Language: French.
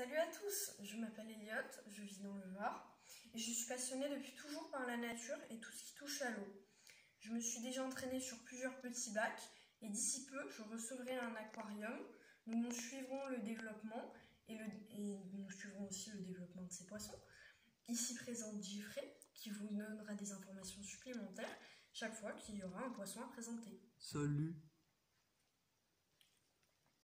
Salut à tous, je m'appelle Elliot, je vis dans le Var et je suis passionnée depuis toujours par la nature et tout ce qui touche à l'eau. Je me suis déjà entraînée sur plusieurs petits bacs et d'ici peu je recevrai un aquarium. Nous suivrons le développement et nous suivrons aussi le développement de ces poissons. Ici présente Geoffrey qui vous donnera des informations supplémentaires chaque fois qu'il y aura un poisson à présenter. Salut!